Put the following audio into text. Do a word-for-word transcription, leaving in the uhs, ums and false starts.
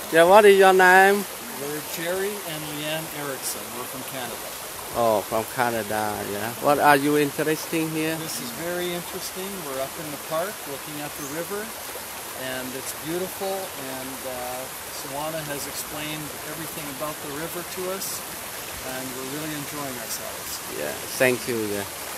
Yeah, what is your name? We're Jerry and Leanne Erickson. We're from Canada. Oh, from Canada, yeah. What are you interested here? This is very interesting. We're up in the park looking at the river, and it's beautiful, and uh, Sawana has explained everything about the river to us, and we're really enjoying ourselves. Yeah, thank you. Yeah.